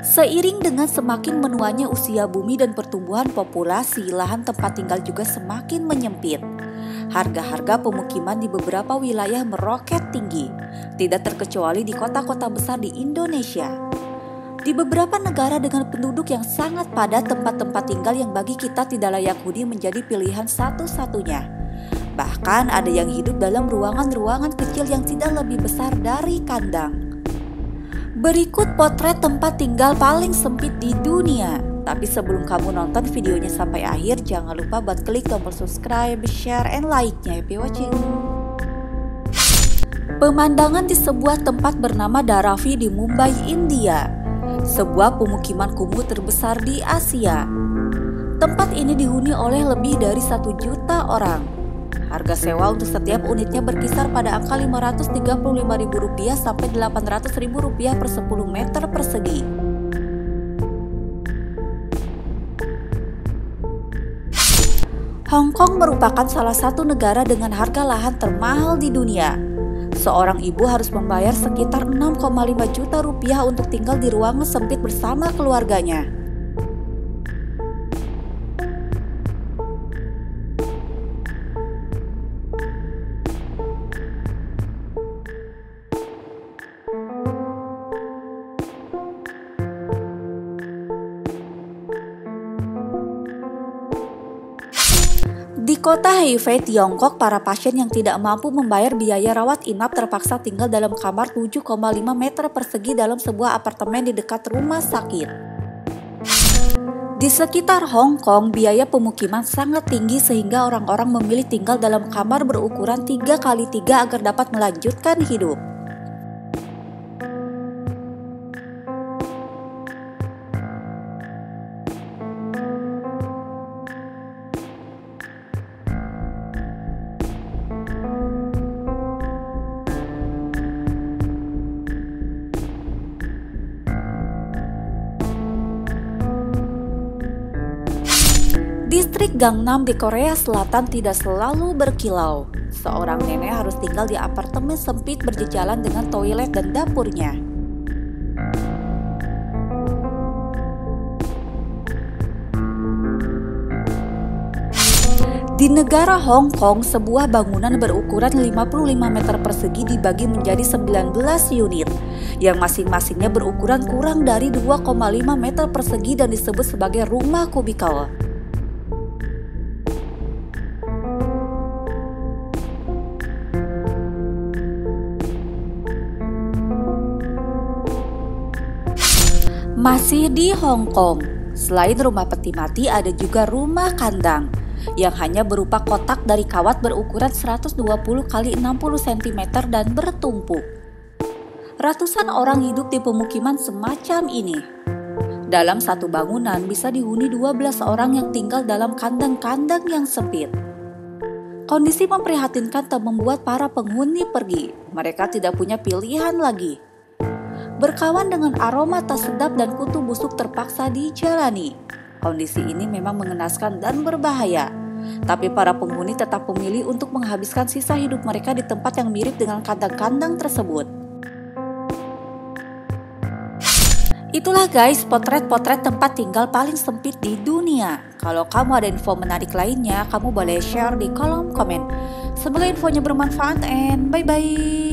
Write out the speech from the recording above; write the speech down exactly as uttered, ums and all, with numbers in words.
Seiring dengan semakin menuanya usia bumi dan pertumbuhan populasi, lahan tempat tinggal juga semakin menyempit. Harga-harga pemukiman di beberapa wilayah meroket tinggi, tidak terkecuali di kota-kota besar di Indonesia. Di beberapa negara dengan penduduk yang sangat padat, tempat-tempat tinggal yang bagi kita tidak layak huni menjadi pilihan satu-satunya. Bahkan ada yang hidup dalam ruangan-ruangan kecil yang tidak lebih besar dari kandang. Berikut potret tempat tinggal paling sempit di dunia. Tapi sebelum kamu nonton videonya sampai akhir, jangan lupa buat klik tombol subscribe, share, and like-nya. Happy watching. Pemandangan di sebuah tempat bernama Dharavi di Mumbai, India. Sebuah pemukiman kumuh terbesar di Asia. Tempat ini dihuni oleh lebih dari satu juta orang. Harga sewa untuk setiap unitnya berkisar pada angka lima ratus tiga puluh lima ribu rupiah sampai delapan ratus ribu rupiah per sepuluh meter persegi. Hong Kong merupakan salah satu negara dengan harga lahan termahal di dunia. Seorang ibu harus membayar sekitar enam koma lima juta rupiah untuk tinggal di ruangan sempit bersama keluarganya. Di kota Hefei, Tiongkok, para pasien yang tidak mampu membayar biaya rawat inap terpaksa tinggal dalam kamar tujuh koma lima meter persegi dalam sebuah apartemen di dekat rumah sakit. Di sekitar Hong Kong, biaya pemukiman sangat tinggi sehingga orang-orang memilih tinggal dalam kamar berukuran tiga kali tiga agar dapat melanjutkan hidup. Distrik Gangnam di Korea Selatan tidak selalu berkilau. Seorang nenek harus tinggal di apartemen sempit berjejalan dengan toilet dan dapurnya. Di negara Hong Kong, sebuah bangunan berukuran lima puluh lima meter persegi dibagi menjadi sembilan belas unit, yang masing-masingnya berukuran kurang dari dua koma lima meter persegi dan disebut sebagai rumah kubikel. Masih di Hong Kong, selain rumah peti mati ada juga rumah kandang yang hanya berupa kotak dari kawat berukuran seratus dua puluh kali enam puluh sentimeter dan bertumpuk. Ratusan orang hidup di pemukiman semacam ini. Dalam satu bangunan bisa dihuni dua belas orang yang tinggal dalam kandang-kandang yang sempit. Kondisi memprihatinkan tak membuat para penghuni pergi. Mereka tidak punya pilihan lagi. Berkawan dengan aroma tak sedap dan kutu busuk terpaksa dijalani. Kondisi ini memang mengenaskan dan berbahaya, tapi para penghuni tetap memilih untuk menghabiskan sisa hidup mereka di tempat yang mirip dengan kandang-kandang tersebut. Itulah guys, potret-potret tempat tinggal paling sempit di dunia. Kalau kamu ada info menarik lainnya, kamu boleh share di kolom komen. Semoga infonya bermanfaat and bye-bye.